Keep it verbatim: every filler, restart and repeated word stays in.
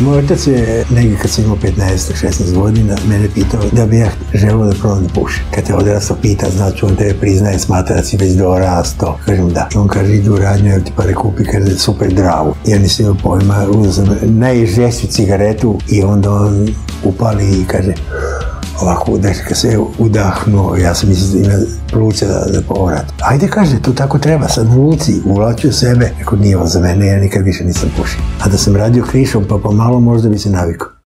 Moj otac je negdje kad sam imao petnaest šesnaest godina mene pitao da bi ja želeo da probam da pušim. Kad te odrastao pita, znači on tebe priznaje, smatra da si već dorasto. Kažem da. I on kaže idu u radnju, evo ti pare kupi, kaže super dravu. Ja nisam imao pojma, uzeo sam najžešću cigaretu i onda on upali i kaže ovako, da kad se udahnuo, ja sam mislio da ima pluća da, da povrati. Ajde, kaže, to tako treba, sad vuci, uvlači u sebe. Rekao, nije ovo za mene, ja nikad više nisam pušio. A da sam radio krišom, pa pomalo možda bi se navikao.